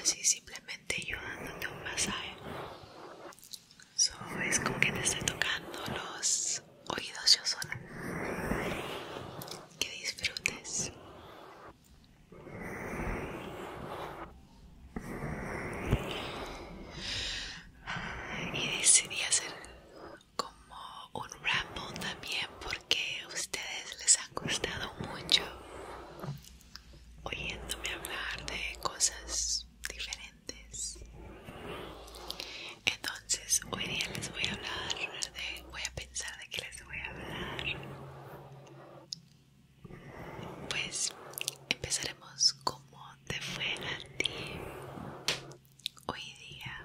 así simplemente yo dándote un masaje. Es como que te estoy tocando los oídos yo sola. Que disfrutes. Y decidí hacer como un ramble también porque a ustedes les ha gustado mucho oyéndome hablar de cosas diferentes. Entonces hoy día les voy a hablar voy a pensar de qué les voy a hablar. Pues empezaremos como te fue a ti hoy día.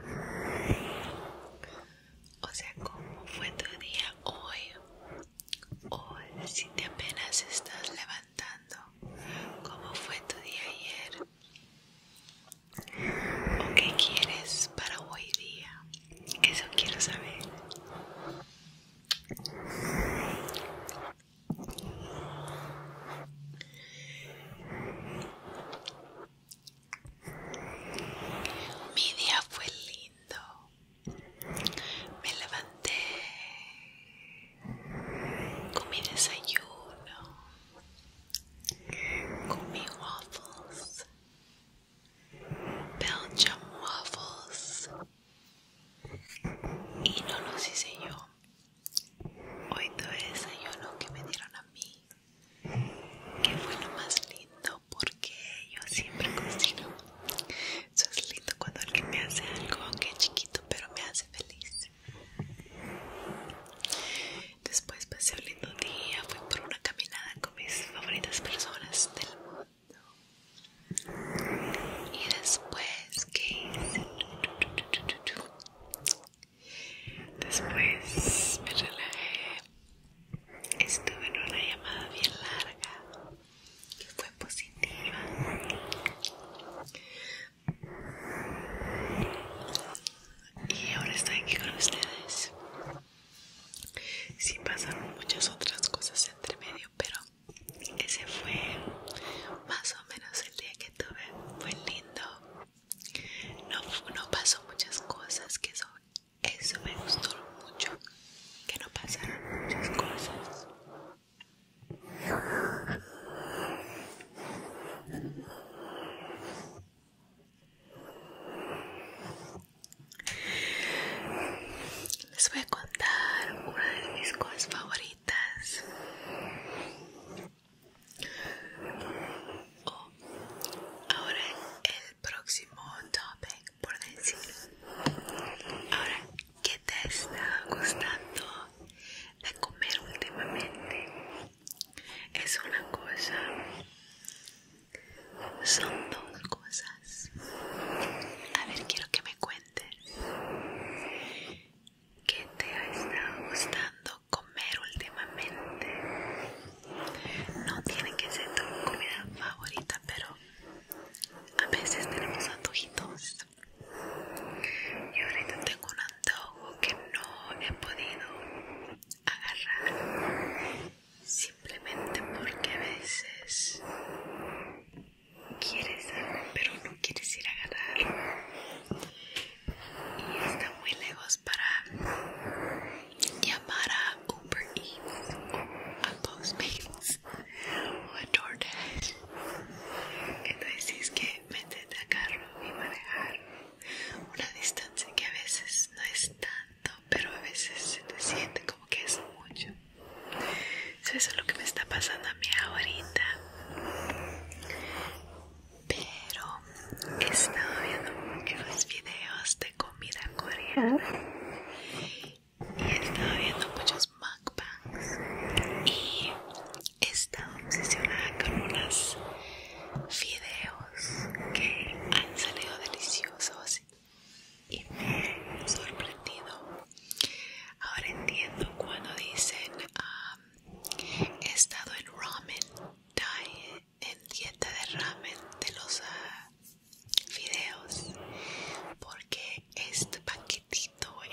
O sea, cómo fue tu día hoy, o si te apenas estás levantando, cómo fue tu día ayer, o qué quieres para hoy día. Eso quiero saber. Mi día fue lindo. Me levanté, comí desayuno, comí waffles, Belgian waffles, y no los hice yo. Hoy tuve desayuno que me dieron a mí, que fue lo más lindo porque yo siempre cocino. Eso es lindo cuando alguien me hace algo, aunque es chiquito, pero me hace feliz. Después pasé un lindo día, fui por una caminada con mis favoritas personas del mundo. Y después, ¿qué hice? Después me relajé. Estuve en una llamada bien larga que fue positiva. Y ahora estoy aquí con ustedes. Sí pasaron muchas otras cosas entre medio, pero ese fue más o menos el día que tuve. Fue lindo. No pasó muchas cosas, que eso me gustó mucho, que no pasaron muchas cosas. Les voy a contar una de mis cosas favoritas. Ahora el próximo topic, por decir. Ahora, ¿qué te está gustando de comer últimamente? Es una cosa. Son dos cosas. A ver, quiero que me cuentes. ¿Qué te ha estado gustando comer últimamente? No tiene que ser tu comida favorita, pero a veces tenemos antojitos. Yo ahorita tengo un antojo que no he podido agarrar, simplemente porque a veces quieres algo pero no quieres ir a agarrar. Y está muy lejos para llamar a Uber Eats o a Postmates o a DoorDash. Entonces si es que métete a carro y manejar una distancia que a veces no es tanto, pero a veces se te siente como que es mucho. Eso es lo que me está pasando a mí ahorita. Pero he estado viendo muchos videos de comida coreana y he estado viendo muchos mukbangs y he estado obsesionada con unos videos que han salido deliciosos y me han sorprendido. Ahora entiendo cuando dicen he estado en ramen diet, en dieta de ramen de los videos, porque este paquetito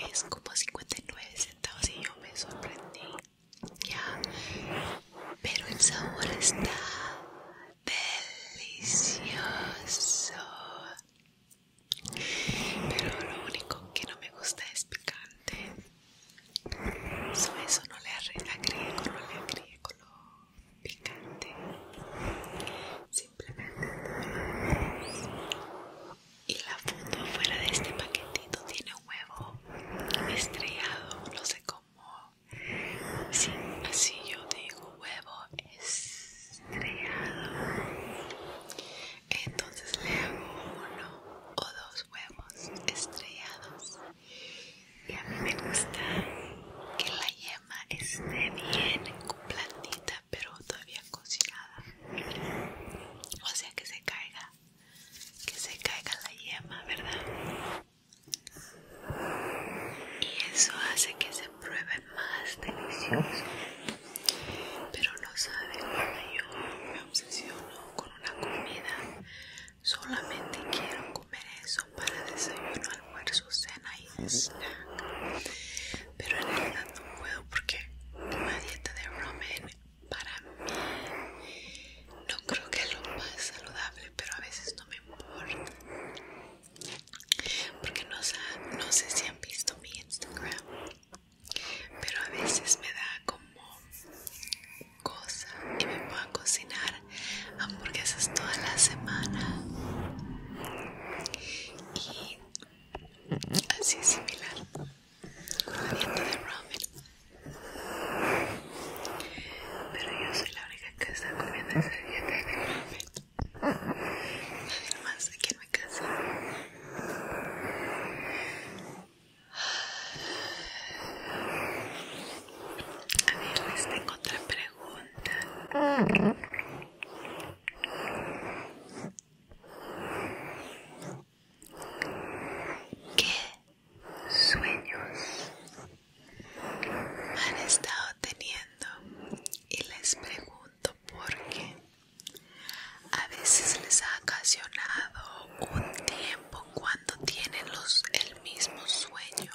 Y a mí me gusta que la yema esté bien blandita, pero todavía cocinada. O sea, que se caiga la yema, ¿verdad? Y eso hace que se pruebe más delicioso. Pero no saben, cuando yo me obsesiono con una comida, solamente quiero comer eso para desayuno, almuerzo, cena y snack. Pero en realidad no puedo porque una dieta de ramen para mí no creo que es lo más saludable, pero a veces no me importa. Porque no sé si han visto mi Instagram, pero a veces me da como cosa y me pongo a cocinar hamburguesas toda la semana. Y así es similar con la dieta de ramen. Pero yo soy la única que está comiendo esa dieta de ramen. Nadie más aquí en mi casa. A ver, les tengo otra pregunta. ¿Qué sueños han estado teniendo? Y les pregunto porque a veces les ha ocasionado un tiempo cuando tienen el mismo sueño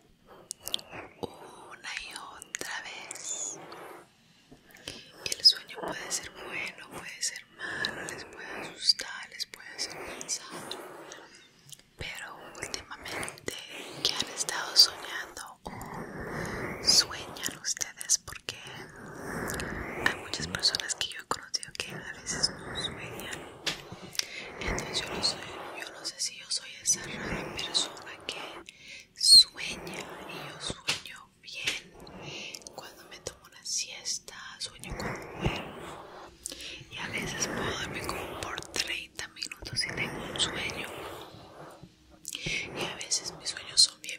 una y otra vez. Y el sueño puede ser bueno, puede ser malo, les puede asustar, les puede hacer pensar. Pero últimamente, ¿qué han estado soñando o sueñan ustedes? Porque hay muchas personas que yo he conocido que a veces no sueñan. Entonces yo no sé si yo soy esa rara persona que sueña, y yo sueño bien cuando me tomo una siesta, sueño cuando duermo, y a veces puedo dormir como por 30 minutos y tengo un sueño. Y a veces mis sueños son bien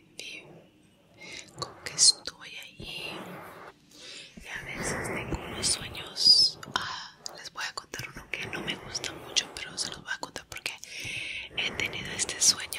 como que estoy allí. Y a veces tengo unos sueños. Les voy a contar uno que no me gusta mucho, pero se los voy a contar porque he tenido este sueño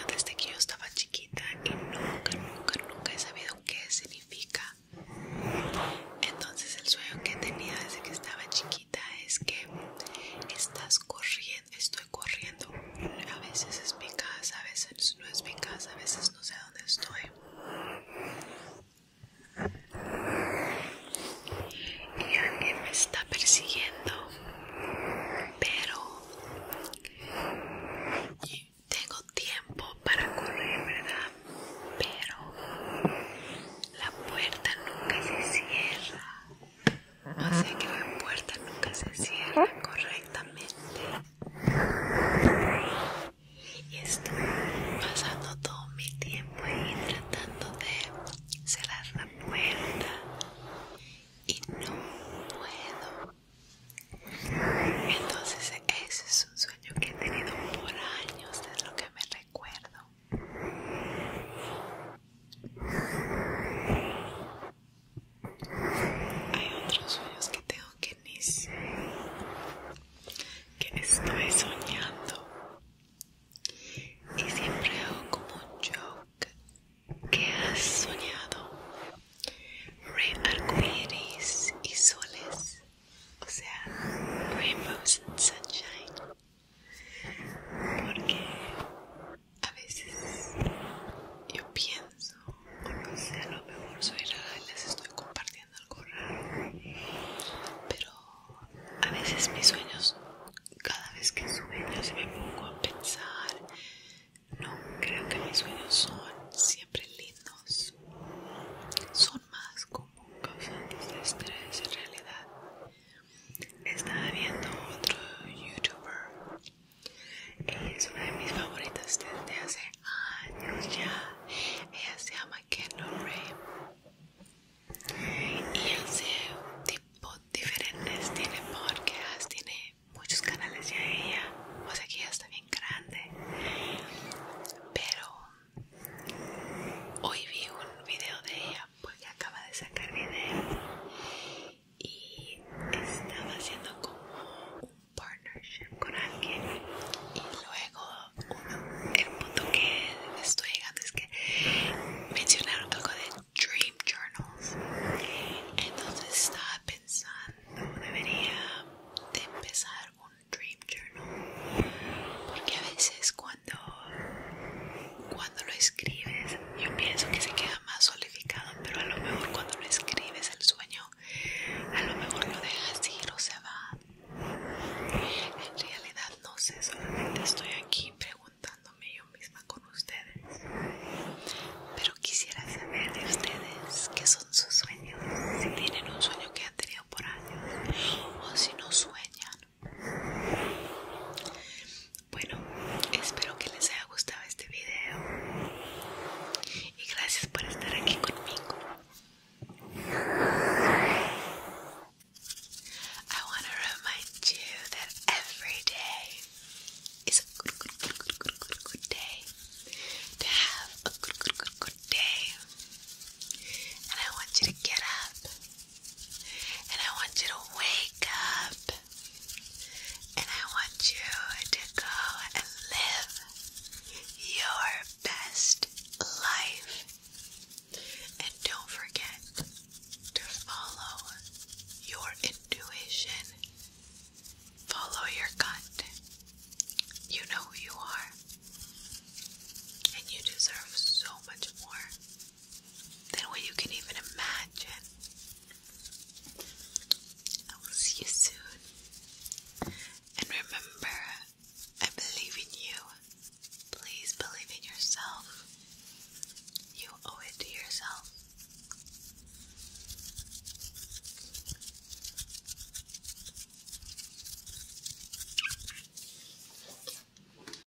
cuando lo escribes, yo pienso que se